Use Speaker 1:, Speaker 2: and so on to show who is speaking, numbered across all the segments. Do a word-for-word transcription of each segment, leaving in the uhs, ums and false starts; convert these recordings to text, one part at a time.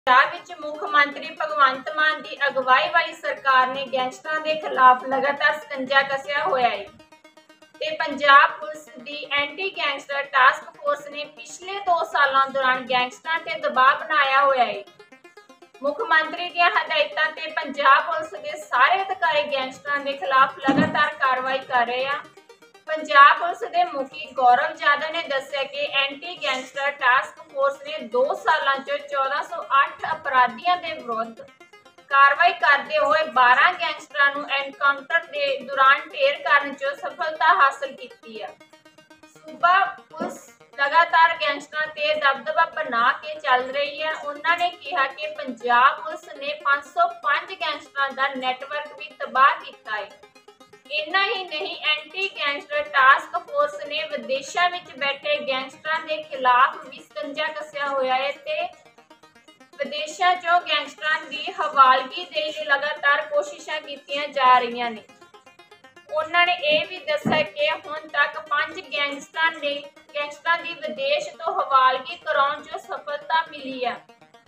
Speaker 1: ਪੰਜਾਬ ਵਿੱਚ ਮੁੱਖ ਮੰਤਰੀ ਭਗਵੰਤ ਮਾਨ ਦੀ ਅਗਵਾਈ ਵਾਲੀ ਸਰਕਾਰ ਨੇ ਗੈਂਗਸਟਰਾਂ ਦੇ ਖਿਲਾਫ ਲਗਾਤਾਰ ਸਕੰਜਾ ਕੱਸਿਆ ਹੋਇਆ ਹੈ ਤੇ ਪੰਜਾਬ ਪੁਲਿਸ ਦੀ ਐਂਟੀ ਗੈਂਗਸਟਰ ਟਾਸਕ ਫੋਰਸ ਨੇ ਪਿਛਲੇ ਦੋ ਸਾਲਾਂ ਦੌਰਾਨ ਗੈਂਗਸਟਰਾਂ ਤੇ ਦਬਾਅ ਬਣਾਇਆ ਹੋਇਆ ਹੈ। ਮੁੱਖ ਮੰਤਰੀ ਦੀਆਂ ਹਦਾਇਤਾਂ ਤੇ ਪੰਜਾਬ ਪੁਲਿਸ ਦੇ ਸਾਰੇ ਅਧਿਕਾਰੀ ਗੈਂਗਸਟਰਾਂ ਦੇ ਖਿਲਾਫ ਲਗਾਤਾਰ ਕਾਰਵਾਈ ਕਰ ਰਹੇ ਆ। ਪੰਜਾਬ ਪੁਲਿਸ ਦੇ ਮੁਖੀ ਗੌਰਵ ਯਾਦਵ ਨੇ ਦੱਸਿਆ ਕਿ ਐਂਟੀ ਗੈਂਗਸਟਰ ਟਾਸਕ ਫੋਰਸ ਨੇ ਦੋ ਸਾਲਾਂ 'ਚ ਚੌਦਾਂ ਸੌ ਅੱਠ ਅਪਰਾਧੀਆਂ ਦੇ ਵਿਰੁੱਧ ਕਾਰਵਾਈ ਕਰਦੇ ਹੋਏ ਬਾਰਾਂ ਗੈਂਗਸਟਰਾਂ ਨੂੰ ਐਨਕਾਊਂਟਰ ਦੇ ਦੌਰਾਨ ਢੇਰ ਕਰਨ 'ਚ ਸਫਲਤਾ ਹਾਸਲ ਕੀਤੀ ਹੈ। ਸੂਬਾ ਪੁਲਿਸ ਲਗਾਤਾਰ ਗੈਂਗਸਟਰਾਂ ਤੇ ਦਬਦਬਾ ਬਣਾ ਕੇ ਚੱਲ ਰਹੀ ਹੈ। ਉਹਨਾਂ ਨੇ ਕਿਹਾ ਕਿ ਪੰਜਾਬ ਪੁਲਿਸ ਨੇ ਪੰਜ ਸੌ ਪੰਜ ਗੈਂਗਸਟਰਾਂ ਦਾ ਨੈਟਵਰਕ ਵੀ ਤਬਾਹ ਕੀਤਾ ਹੈ। ਇੰਨਾ ਹੀ ਨਹੀਂ, ਐਂਟੀ ਗੈਂਗਸਟਰ ਟਾਸਕ ਫੋਰਸ ਨੇ ਵਿਦੇਸ਼ਾਂ ਵਿੱਚ ਬੈਠੇ ਗੈਂਗਸਟਰਾਂ ਦੇ ਖਿਲਾਫ ਵੀ ਸਕੰਜਾ ਕੱਸਿਆ ਹੋਇਆ ਹੈ ਤੇ ਵਿਦੇਸ਼ਾਂ 'ਚੋਂ ਗੈਂਗਸਟਰਾਂ ਦੀ ਹਵਾਲਗੀ ਦੇ ਲਈ ਲਗਾਤਾਰ ਕੋਸ਼ਿਸ਼ਾਂ ਕੀਤੀਆਂ ਜਾ ਰਹੀਆਂ ਨੇ। ਉਹਨਾਂ ਨੇ ਇਹ ਵੀ ਦੱਸਿਆ ਕਿ ਹੁਣ ਤੱਕ ਪੰਜ ਗੈਂਗਸਟਰਾਂ ਨੇ ਗੈਂਗਸਟਰਾਂ ਦੀ ਵਿਦੇਸ਼ ਤੋਂ ਹਵਾਲਗੀ ਕਰਾਉਣ 'ਚ ਸਫਲਤਾ ਮਿਲੀ ਹੈ।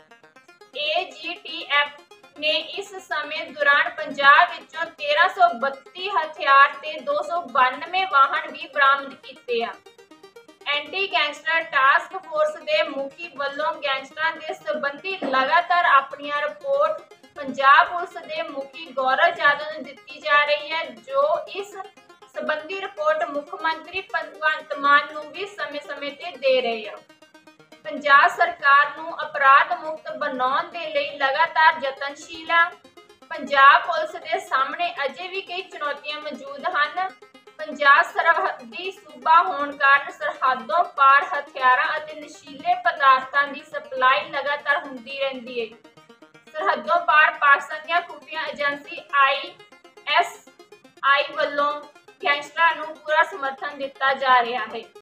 Speaker 1: ਏ ਜੀ ਟੀ ਐਫ ਨੇ ਇਸ ਸਮੇਂ ਦੌਰਾਨ ਪੰਜਾਬ ਵਿੱਚੋਂ ਤੇਰਾਂ ਸੌ ਬੱਤੀ ਹਥਿਆਰ ਤੇ ਦੋ ਸੌ ਬਾਨਵੇਂ ਵਾਹਨ ਵੀ ਬਰਾਮਦ ਕੀਤੇ ਆ। ਐਂਟੀ ਗੈਂਗਸਟਰ ਟਾਸਕ ਫੋਰਸ ਦੇ ਮੁਖੀ ਵੱਲੋਂ ਗੈਂਗਸਟਰਾਂ ਦੇ ਸੰਬੰਧੀ ਲਗਾਤਾਰ ਆਪਣੀਆਂ ਰਿਪੋਰਟ ਪੰਜਾਬ ਪੁਲਿਸ ਦੇ ਮੁਖੀ ਗੌਰਵ ਯਾਦਵ ਨੂੰ ਦਿੱਤੀ ਜਾ ਰਹੀ ਹੈ, ਜੋ ਇਸ ਸੰਬੰਧੀ ਰਿਪੋਰਟ ਮੁੱਖ ਮੰਤਰੀ ਭਗਵੰਤ ਮਾਨ ਨੂੰ ਵੀ ਸਮੇਂ-ਸਮੇਂ ਤੇ ਦੇ ਰਹੇ ਆ। ਪੰਜਾਬ ਸਰਕਾਰ ਨੂੰ ਅਪਰਾਧ ਮੁਕਤ ਬਣਾਉਣ ਦੇ ਲਈ ਲਗਾਤਾਰ ਯਤਨਸ਼ੀਲ ਹੈ। ਪੰਜਾਬ ਪੁਲਿਸ ਦੇ ਸਾਹਮਣੇ ਅਜੇ ਵੀ ਕਈ ਚੁਣੌਤੀਆਂ ਮੌਜੂਦ ਹਨ। ਪੰਜਾਬ ਸਰਹੱਦੀ ਸੂਬਾ ਹੋਣ ਕਾਰਨ ਸਰਹੱਦੋਂ ਪਾਰ ਹਥਿਆਰਾਂ ਅਤੇ ਨਸ਼ੀਲੇ ਪਦਾਰਥਾਂ ਦੀ ਸਪਲਾਈ ਲਗਾਤਾਰ ਹੁੰਦੀ ਰਹਿੰਦੀ ਹੈ। ਸਰਹੱਦੋਂ ਪਾਰ ਪਾਕਿਸਤਾਨ ਦੀਆਂ ਖੁਫੀਆ ਏਜੰਸੀ ਆਈ ਐਸ ਆਈ ਵੱਲੋਂ ਗੈਂਗਸਟਰਾਂ ਨੂੰ ਪੂਰਾ ਸਮਰਥਨ ਦਿੱਤਾ ਜਾ ਰਿਹਾ ਹੈ।